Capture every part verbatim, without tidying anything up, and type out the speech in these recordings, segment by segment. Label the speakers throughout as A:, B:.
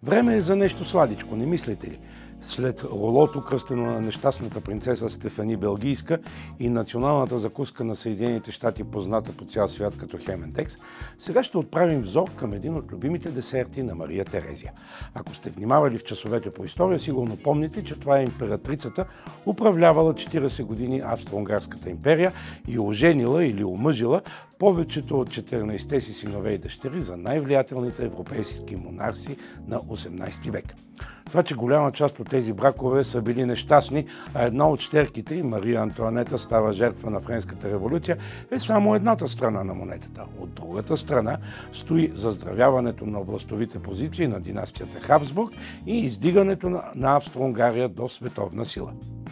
A: Време е за нещо сладичко, не мислите ли? След ролото, кръстено на нещастната принцеса Стефани Белгийска и националната закуска на Съединените щати, позната по цял свят като Хементекс, сега ще отправим взор към един от любимите десерти на Мария Терезия. Ако сте внимавали в часовете по история, сигурно помните, че това е императрицата, управлявала четиридесет години Австро-Унгарската империя и оженила или омъжила повечето от четиринадесетте си синове и дъщери за най-влиятелните европейски монарси на осемнадесети век. Това, че голяма част от тези бракове са били нещастни, а една от щерките, и Мария Антоанета, става жертва на Френската революция, е само едната страна на монетата. От другата страна стои заздравяването на властовите позиции на династията Хабсбург и издигането на Австро-Унгария до световна сила.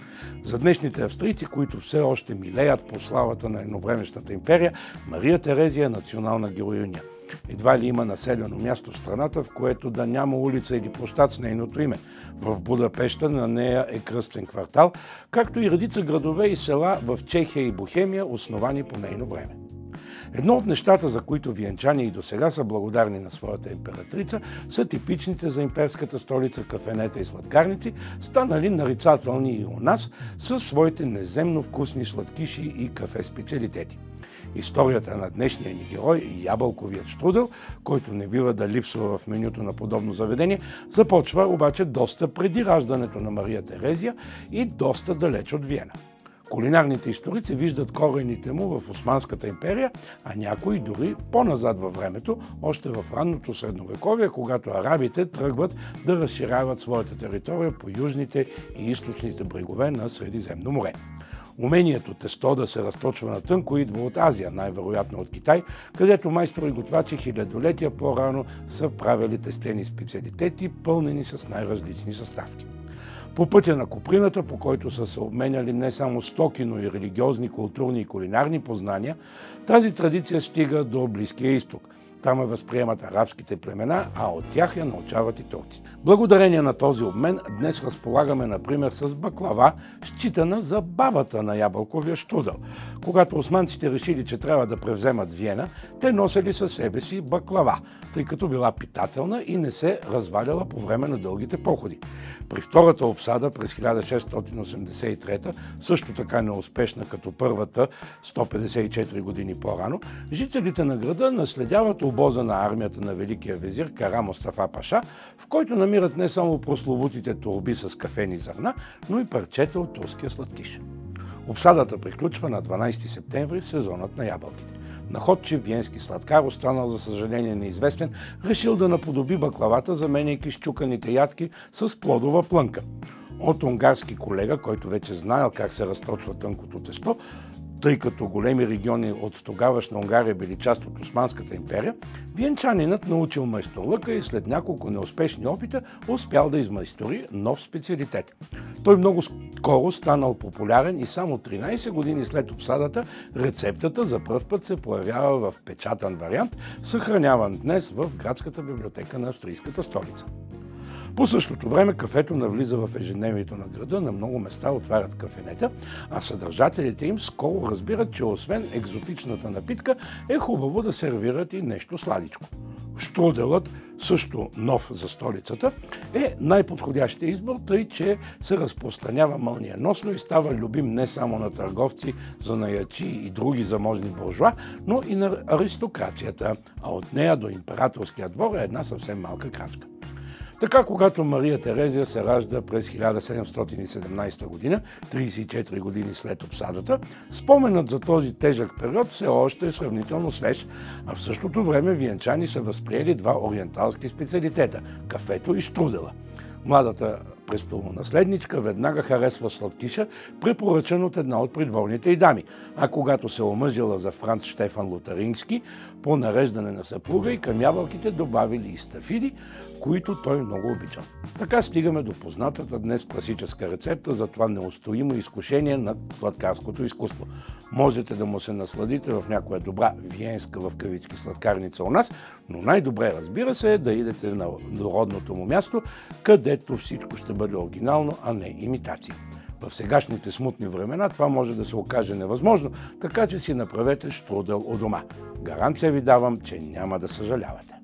A: За днешните австрийци, които все още милеят по славата на едновремешната империя, Мария Терезия е национална героиня. Едва ли има населено място в страната, в което да няма улица или площад с нейното име. В Будапеща на нея е кръстен квартал, както и редица градове и села в Чехия и Бохемия, основани по нейно време. Едно от нещата, за които виенчани и досега са благодарни на своята императрица, са типичните за имперската столица кафенета и сладкарници, станали нарицателни и у нас, със своите неземно вкусни сладкиши и кафе специалитети. Историята на днешния ни герой, ябълковият штрудел, който не бива да липсва в менюто на подобно заведение, започва обаче доста преди раждането на Мария Терезия и доста далеч от Виена. Кулинарните историци виждат корените му в Османската империя, а някои дори по-назад във времето, още в ранното средновековие, когато арабите тръгват да разширяват своята територия по южните и източните брегове на Средиземно море. Умението тесто да се разточва на тънко идва от Азия, най-вероятно от Китай, където майстори готвачи хилядолетия по-рано са правили тестени специалитети, пълнени с най-различни съставки. По пътя на Куприната, по който са се обменяли не само стоки, но и религиозни, културни и кулинарни познания, тази традиция стига до Близкия изток. Там я възприемат арабските племена, а от тях я научават и турците. Благодарение на този обмен днес разполагаме, например, с баклава, считана за бабата на ябълковия штрудел. Когато османците решили, че трябва да превземат Виена, те носели със себе си баклава, тъй като била питателна и не се разваляла по време на дългите походи. При втората обсада през хиляда шестстотин осемдесет и трета, също така неуспешна като първата сто петдесет и четири години по-рано, жителите на града наследяват обоза на армията на великия везир Кара Мустафа Паша, в който намират не само прословутите торби с кафени зърна, но и парчета от турския сладкиш. Обсадата приключва на дванадесети септември, сезонът на ябълките. Находчив виенски сладкар, останал за съжаление неизвестен, решил да наподоби баклавата, заменяйки счуканите ядки с плодова плънка. От унгарски колега, който вече знаел как се разточва тънкото тесто, тъй като големи региони от тогавашна Унгария били част от Османската империя, виенчанинът научил майсторлъка и след няколко неуспешни опита успял да измайстори нов специалитет. Той много скоро станал популярен и само тринадесет години след обсадата рецептата за пръв път се появява в печатан вариант, съхраняван днес в градската библиотека на австрийската столица. По същото време кафето навлиза в ежедневието на града, на много места отварят кафенета, а съдържателите им скоро разбират, че освен екзотичната напитка е хубаво да сервират и нещо сладичко. Штруделът, също нов за столицата, е най-подходящия избор, тъй че се разпространява мълниеносно и става любим не само на търговци, занаячи и други заможни буржуа, но и на аристокрацията, а от нея до императорския двор е една съвсем малка крачка. Така, когато Мария Терезия се ражда през хиляда седемстотин и седемнадесета година, тридесет и четири години след обсадата, споменът за този тежък период все още е сравнително свеж, а в същото време виенчани са възприели два ориенталски специалитета – кафето и штрудела. Младата престолонаследничка веднага харесва сладкиша, препоръчан от една от придворните й дами, а когато се омъжила за Франц Щефан Лотарингски, по нареждане на съпруга и към ябълките добавили и стафиди, които той много обичал. Така стигаме до познатата днес класическа рецепта за това неустоимо изкушение на сладкарското изкуство. Можете да му се насладите в някоя добра виенска в кавички сладкарница у нас, но най-добре, разбира се, е да идете на родното му място, където всичко ще бъде оригинално, а не имитация. В сегашните смутни времена това може да се окаже невъзможно, така че си направете штрудел у дома. Гаранция ви давам, че няма да съжалявате.